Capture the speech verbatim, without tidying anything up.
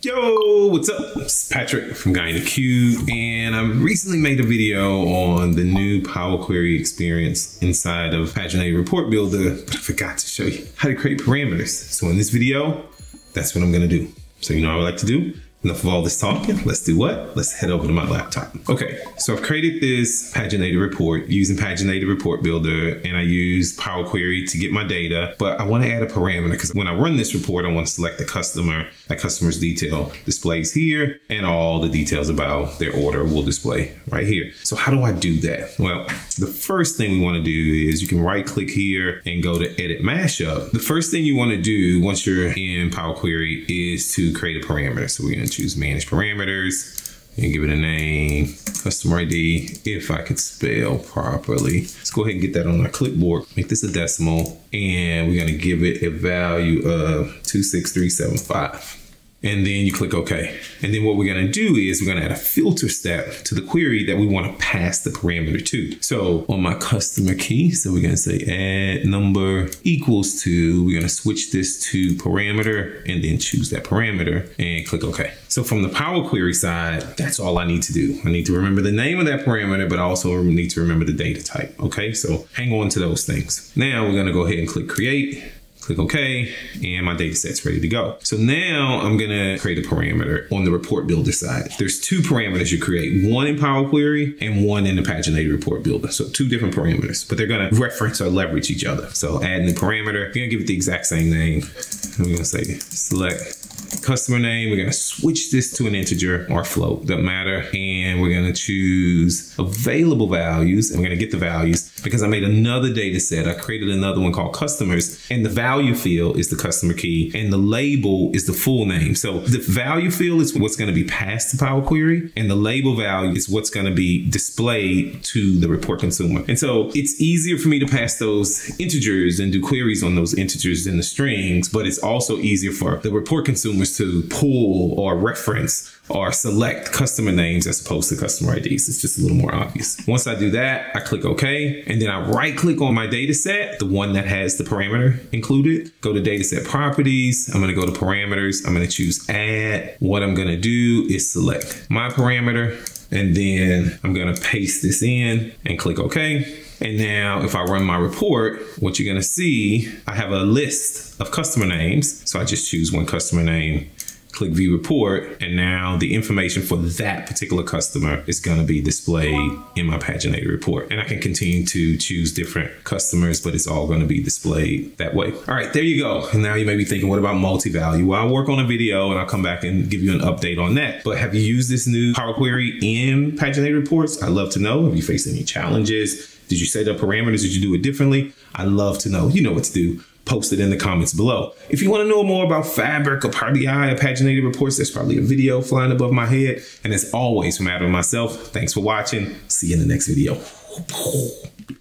Yo, what's up? It's Patrick from Guy in the Cube, and I recently made a video on the new Power Query experience inside of Paginated Report Builder, but I forgot to show you how to create parameters. So in this video, that's what I'm gonna do. So you know what I like to do? Enough of all this talking. Let's do what? Let's head over to my laptop. Okay, so I've created this paginated report using Paginated Report Builder, and I use Power Query to get my data, but I want to add a parameter because when I run this report, I want to select the customer. That customer's detail displays here, and all the details about their order will display right here. So how do I do that? Well, the first thing we want to do is you can right click here and go to Edit Mashup. The first thing you want to do once you're in Power Query is to create a parameter. So we're going to choose Manage Parameters and give it a name, customer I D, if I could spell properly. Let's go ahead and get that on our clipboard. Make this a decimal, and we're going to give it a value of two six three seven five. And then you click OK. And then what we're going to do is we're going to add a filter step to the query that we want to pass the parameter to. So on my customer key, so we're going to say add number equals to, we're going to switch this to parameter and then choose that parameter and click OK. So from the Power Query side, that's all I need to do. I need to remember the name of that parameter, but I also need to remember the data type. OK, so hang on to those things. Now we're going to go ahead and click Create. Click OK, and my data set's ready to go. So now I'm gonna create a parameter on the report builder side. There's two parameters you create, one in Power Query and one in the Paginated Report Builder. So two different parameters, but they're gonna reference or leverage each other. So add new parameter, we're gonna give it the exact same name. We're gonna say select customer name. We're gonna switch this to an integer or float, doesn't matter. And we're gonna choose available values, and we're gonna get the values because I made another data set. I created another one called customers, and the value field is the customer key and the label is the full name. So the value field is what's gonna be passed to Power Query, and the label value is what's gonna be displayed to the report consumer. And so it's easier for me to pass those integers and do queries on those integers than the strings, but it's also easier for the report consumers to pull or reference or select customer names as opposed to customer I Ds. It's just a little more obvious. Once I do that, I click OK, and then I right click on my data set, the one that has the parameter included, go to data set properties. I'm gonna go to parameters. I'm gonna choose add. What I'm gonna do is select my parameter, and then I'm gonna paste this in and click OK. And now if I run my report, what you're gonna see, I have a list of customer names. So I just choose one customer name, click view report, and now the information for that particular customer is gonna be displayed in my paginated report. And I can continue to choose different customers, but it's all gonna be displayed that way. All right, there you go. And now you may be thinking, what about multi-value? Well, I'll work on a video and I'll come back and give you an update on that. But have you used this new Power Query in paginated reports? I'd love to know. Have you faced any challenges? Did you set up parameters? Did you do it differently? I'd love to know. You know what to do. Post it in the comments below. If you want to know more about Fabric or Power B I or Paginated Reports, there's probably a video flying above my head. And as always, from Adam and myself, thanks for watching. See you in the next video.